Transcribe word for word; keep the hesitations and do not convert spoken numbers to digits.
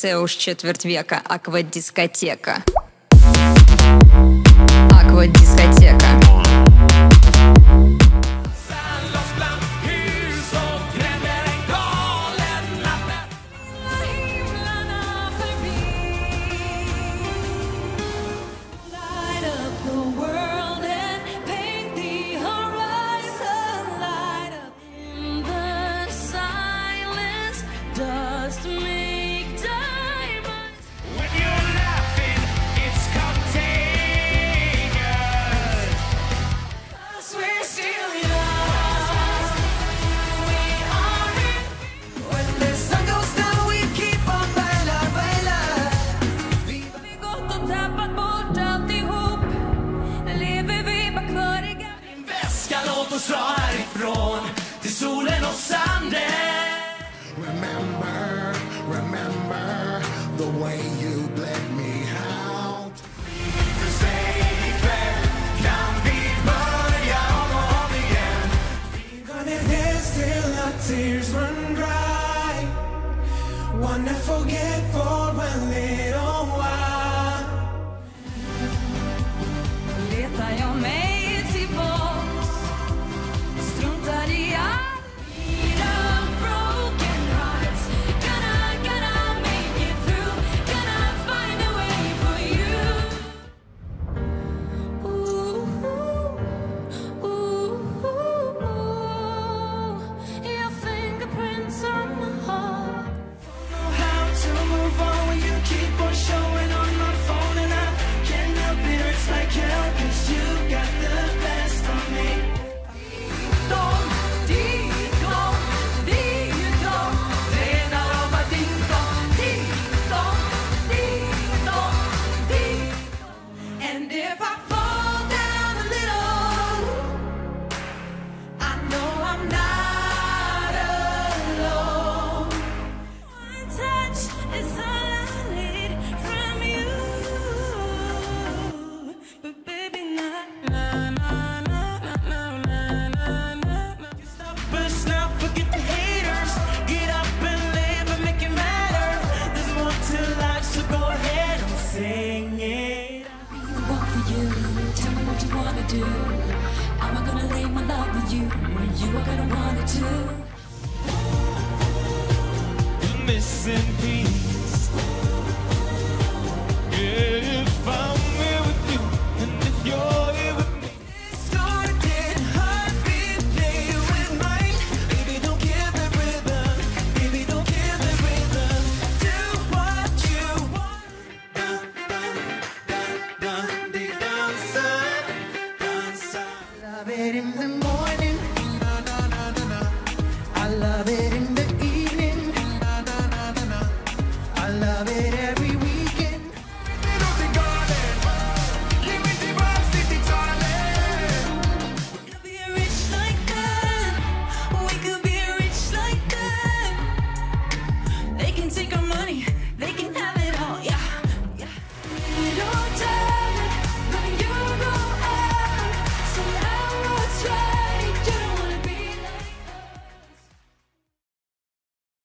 Це уж четверть века. Аквадискотека. Аквадискотека. Låt oss dra härifrån till solen och sanden. Remember, remember the way you bled me out. För sig ikväll kan vi börja om och om igen. We're gonna dance till our tears run dry. Wanna forget for a little while. Letar jag mig do. Am I gonna lay my love with you when you are gonna want it too? The missing piece.